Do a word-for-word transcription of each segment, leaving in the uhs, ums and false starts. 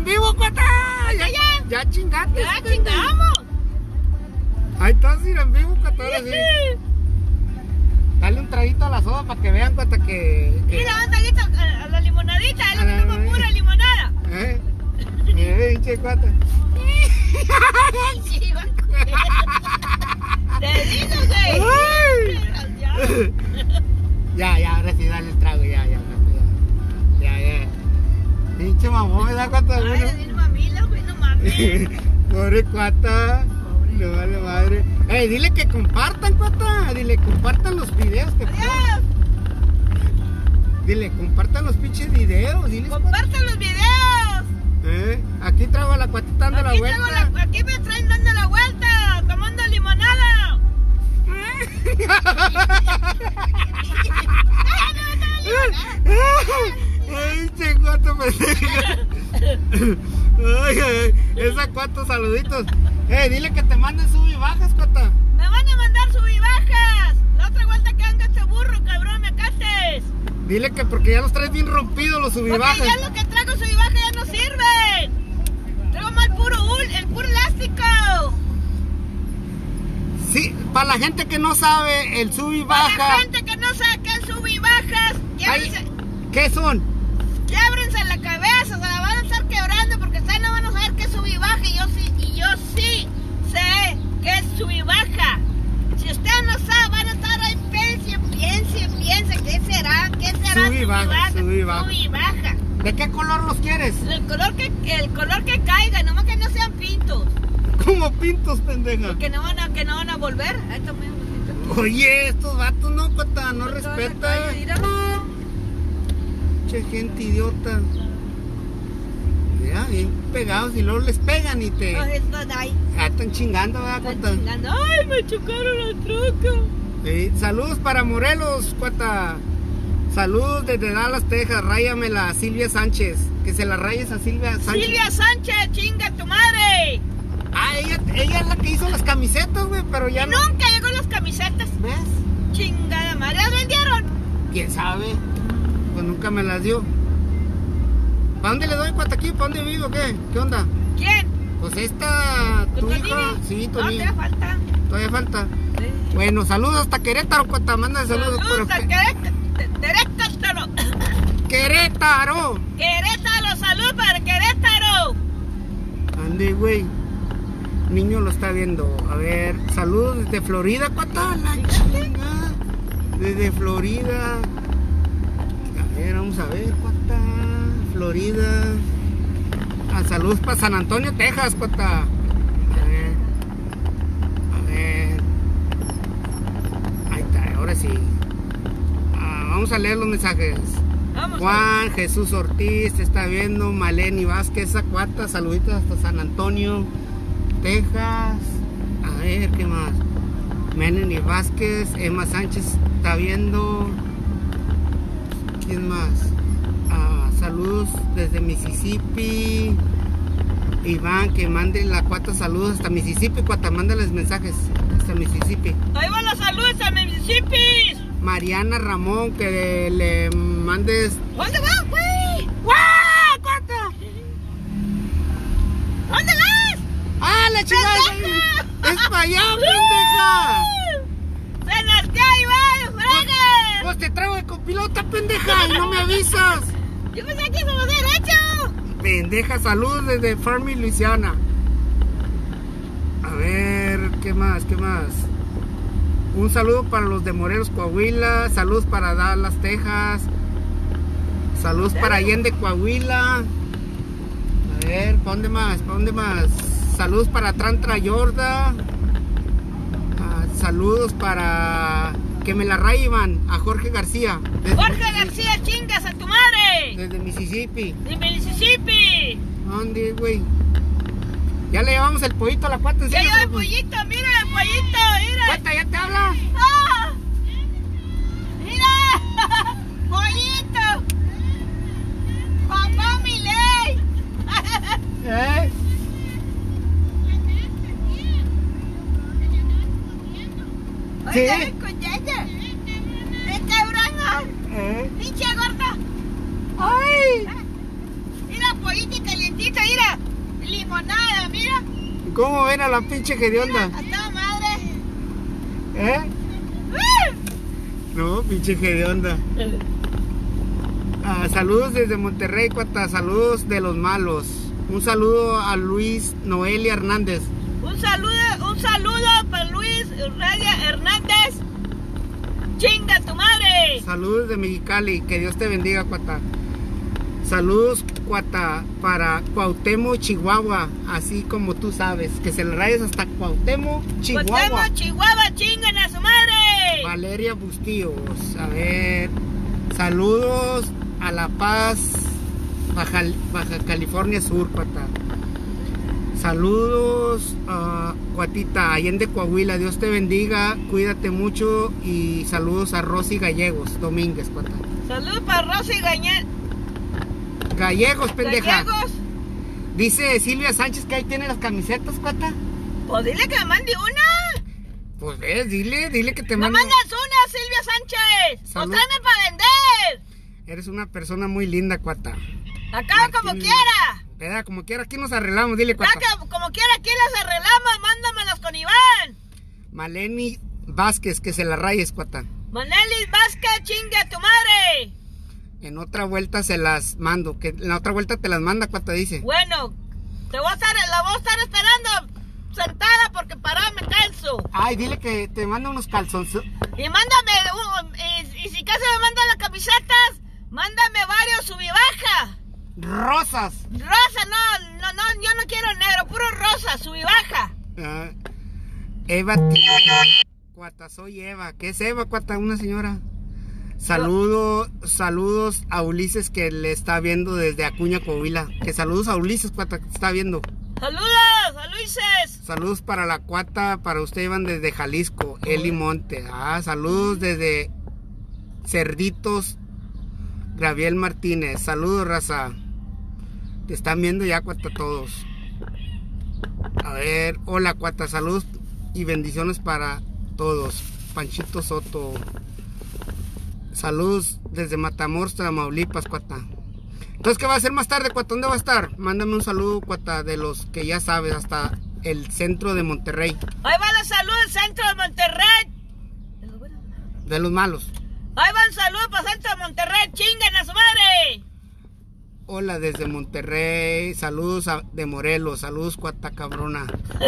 en vivo, cuata. Ya, ya, ya chingaste. Ya chingamos. Ahí estás, ir en vivo, cuata, ahora sí. Dale un traguito a la soda para que vean, cuata, que... que... Mira, un traguito a, a la limonadita, a la como pura limonada. ¿Eh? Eh, pinche cuata. Te digo, güey. Ya, ya, ahora sí, dale el trago, ya, ya, ya, ya, ya. Pinche mamón, me da cuenta de uno. Ay, dile mamila, güey, no mames. Pobre cuata. No vale madre. Ey, dile que compartan, cuata. Dile, compartan los videos que Adiós. Dile, compartan los pinches videos. Dile, compartan los videos. Eh, aquí traigo a la cuatita dando aquí la vuelta. La, aquí me traen dando la vuelta, tomando limonada. Ay, che cuatro pendeja. Ay, ay, esa cuatro saluditos. Eh, dile que te manden sub y bajas, cuata. Me van a mandar sub y bajas. La otra vuelta que anga este burro, cabrón, me caches. Dile que porque ya los traes bien rompidos los sub y bajas. Porque ya lo que traigo sub y bajas ya no sirven. Traigo más el puro ul, el puro elástico. Sí, para la gente que no sabe el sub y baja. Para la gente que no sabe qué es sub y bajas, Ay, ¿qué son? Quiébrense la cabeza, se la van a estar quebrando porque ustedes no van a saber qué es sub y baja y yo sí, y yo sí sé qué es sub y baja. Si ustedes no saben, van a estar ahí, piensen, piensen, piensen, ¿qué será? ¿Qué será? Sub y baja, sub y baja. sub y baja. ¿De qué color los quieres? El color que, el color que caiga, nomás que no sean pintos. ¿Cómo pintos, pendeja? Porque no van a, que no van a volver. Ahí está muy bonito. Oye, estos vatos no, cuata, no respetan. Che, gente idiota. Ya, bien pegados y luego les pegan y te... No, esto de ahí. Ah, están chingando, ¿verdad, Están cuata? chingando. Ay, me chocaron la troca. Sí, saludos para Morelos, cuata. Saludos desde Dallas, Texas. Ráyamela a Silvia Sánchez. Que se la rayes a Silvia Sánchez. Silvia Sánchez, chinga tu madre. Ah, ella, ella es la que hizo las camisetas, güey, pero ya y no. nunca llegó las camisetas. ¿Ves? Chingada madre, ¿las vendieron? ¿Quién sabe? Pues nunca me las dio. ¿Para dónde le doy, cuata, aquí? ¿Para dónde vivo? ¿Qué? ¿Qué onda? ¿Quién? Pues esta, tu, ¿Tu hija. niña? Sí, tu No, niña. te falta. Todavía falta. Sí. Bueno, saludos hasta Querétaro, cuata. Manda saludos. Saludos a pero... Querétaro. Querétaro. Querétaro, salud para Querétaro. Ande, güey. Niño lo está viendo. A ver, saludos desde Florida, cuata. La chinga. Desde Florida. A ver, vamos a ver, cuata. Florida. Ah, saludos para San Antonio, Texas, cuata. A ver. A ver. Ahí está, ahora sí. Ah, vamos a leer los mensajes. Vamos. Juan Jesús Ortiz te está viendo. Maleni Vázquez, esa cuata. Saluditos hasta San Antonio, Texas. A ver, ¿qué más? Melanie Vázquez. Emma Sánchez está viendo. ¿Quién más? Ah, saludos desde Mississippi. Iván, que mande la cuata. Saludos hasta Mississippi, cuata. Mándales mensajes hasta Mississippi. Ahí van los saludos a Mississippi. Mariana Ramón, que le, le mandes. ¿Dónde vas, güey? ¡Guau, cuata! ¿Dónde vas? ¡Ah, la chingada! ¡Es para allá, pendeja! ¡Se las que ahí va, frega! Pues te traigo de copilota, pendeja, y no me avisas. Yo pensé que íbamos derecho. Pendeja, saludos desde Fermi, Luisiana. A ver, ¿qué más? ¿Qué más? Un saludo para los de Morelos, Coahuila. Saludos para Dallas, Texas. Saludos para Allende, Coahuila. A ver, ¿para dónde más? ¿Para dónde más? Saludos para Trantra, Yorda. Ah, saludos para... Que me la rayen a Jorge García. Desde Jorge García, chingas a tu madre. Desde Mississippi. De Mississippi. ¿Dónde, güey? Ya le llevamos el pollito a la cuata. Ya lleva el pollito, mira el pollito, mira. ¿Cuata ya te habla? ¡Ah! ¡Mira! ¡Pollito! ¡Papá Miley! ¿Eh? ¿Sí? Oiga, escuchate. ¡Es cabrón! ¿Eh? ¡Pinche gorda! ¡Ay! Mira, pollito calientito, mira. con nada, mira. ¿Cómo ven a la pinche hedionda? A toda madre. ¿Eh? No, pinche hedionda. Ah, saludos desde Monterrey, cuata. Saludos de los malos. Un saludo a Luis Noelia Hernández. Un saludo, un saludo para Luis Noelia Hernández. Chinga tu madre. Saludos de Mexicali. Que Dios te bendiga, cuata. Saludos, cuata, para Cuauhtémoc, Chihuahua. Así como tú sabes. Que se le rayes hasta Cuauhtémoc, Chihuahua. Cuauhtémoc, Chihuahua, chingan a su madre. Valeria Bustillos. A ver. Saludos a La Paz, Baja, Baja California Sur, cuata. Saludos a Cuatita, Allende, Coahuila. Dios te bendiga, cuídate mucho. Y saludos a Rosy Gallegos Domínguez, cuata. Saludos para Rosy Gañet. Gallegos, pendeja. Gallegos. Dice Silvia Sánchez que ahí tiene las camisetas, cuata. Pues dile que me mande una. Pues ves, dile, dile que te Me mande. mandas una, Silvia Sánchez. Salud. Pues tráeme para vender. Eres una persona muy linda, cuata. Acá como Martín, quiera. Espera, como quiera, aquí nos arreglamos, dile, cuata. Acá como quiera, aquí las arreglamos. Mándamelas con Iván. Maleni Vázquez, que se la rayes, cuata. Manelis Vázquez, chingue a tu madre. En otra vuelta se las mando, que en la otra vuelta te las manda, cuata, dice. Bueno, te voy a estar, la voy a estar esperando sentada porque parada me calzo. Ay, dile que te manda unos calzones. Y mándame, uh, y, y si casi me mandan las camisetas, mándame varios sub y baja. Rosas. Rosa, no, no, no, yo no quiero negro, puro rosa, sub y baja. Ah, Eva, cuata, soy Eva. ¿Qué es Eva, cuata? Una señora. Saludos, saludos a Ulises que le está viendo desde Acuña, Coahuila. Que saludos a Ulises, cuata, que está viendo. Saludos a Luises. Saludos para la cuata, para usted Iván desde Jalisco, Eli Monte. Ah, saludos desde Cerditos, Gabriel Martínez. Saludos, raza. Te están viendo ya, cuata, todos. A ver, hola, cuata, saludos y bendiciones para todos. Panchito Soto. Saludos desde Matamoros, Tamaulipas, cuata. Entonces, ¿qué va a hacer más tarde, cuata? ¿Dónde va a estar? Mándame un saludo, cuata, de los que ya sabes, hasta el centro de Monterrey. Ahí va la salud del centro de Monterrey. De los malos. Ahí va el saludo para el centro de Monterrey. Chinguen a su madre. Hola desde Monterrey. Saludos a, de Morelos. Saludos, cuata cabrona.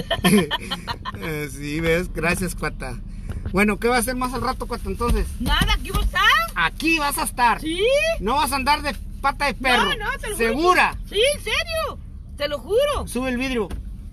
eh, sí, ves. Gracias, cuata. Bueno, ¿qué va a hacer más al rato, cuata, entonces? Nada, ¿aquí vas a estar? Aquí vas a estar. ¿Sí? No vas a andar de pata de perro. No, no, te lo ¿Segura? juro. Sí, en serio. Te lo juro. Sube el vidrio.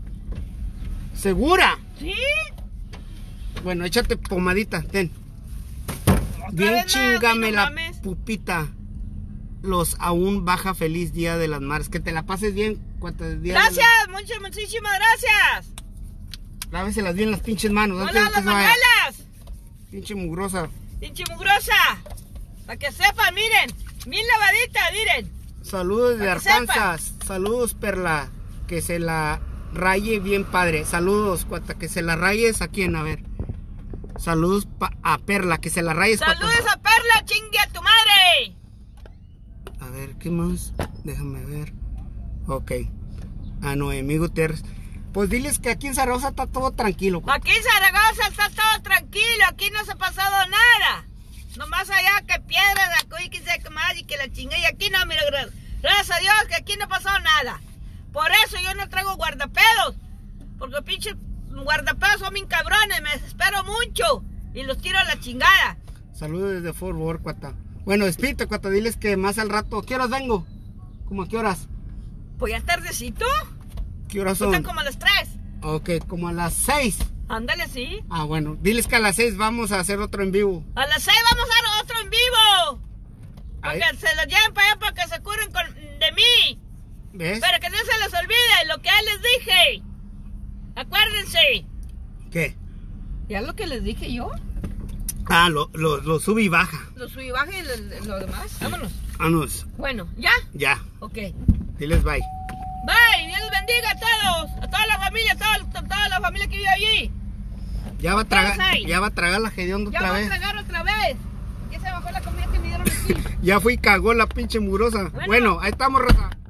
¿Segura? Sí. Bueno, échate pomadita, ten. Otra Bien vez más, chingame güey, no la mames. pupita. Los aún baja feliz Día de las Madres. Que te la pases bien, cuata, día Gracias, de muchas, muchísimas gracias. las... Láveselas bien las pinches manos. Hola, antes de que las se vaya. manuelas. Pinche mugrosa. Pinche mugrosa. Para que sepan, miren. Bien lavadita, miren. Saludos de Para que Arkansas. Saludos, Perla. Que se la raye bien padre. Saludos, cuata. Que se la rayes a quién, a ver. Saludos pa a Perla. Que se la rayes, cuata. Saludos a Perla, chingue a tu madre. A ver, ¿qué más? Déjame ver. Ok. A Noemí Gutiérrez. Pues diles que aquí en Zaragoza está todo tranquilo, cuata. Aquí en Zaragoza está todo tranquilo. Aquí no se ha pasado nada. Nomás allá que piedras, aquí que sé que más y que la chingue. Y aquí no, mira, gracias a Dios que aquí no pasó nada. Por eso yo no traigo guardapedos. Porque pinches guardapedos son bien cabrones. Me desespero mucho. Y los tiro a la chingada. Saludos desde Fort Worth, cuata. Bueno, despídete, cuata. Diles que más al rato. ¿Qué horas vengo? ¿Cómo a qué horas? Pues ya tardecito. ¿Qué horas Están son? como a las tres. Ok, como a las seis. Ándale, sí. Ah, bueno. Diles que a las seis vamos a hacer otro en vivo. A las seis vamos a dar otro en vivo. Para Ahí. que se los lleven para allá para que se curen con, de mí. ¿Ves? Pero que no se les olvide lo que ya les dije. Acuérdense. ¿Qué? ¿Ya lo que les dije yo? Ah, lo, lo, lo sube y baja. Lo subí y baja y lo, lo demás. Vámonos. Vámonos. Bueno, ¿ya? Ya. Ok. Diles bye. Bye. Dios los bendiga a todos. A toda la familia, a toda, a toda la familia que vive allí. Ya va a tragar, ahí. ya va a tragar la hedionda Ya otra voy vez. a tragar otra vez. Ya se bajó la comida que me dieron aquí. Ya fui y cagó la pinche murosa. Bueno. Bueno, ahí estamos, raza.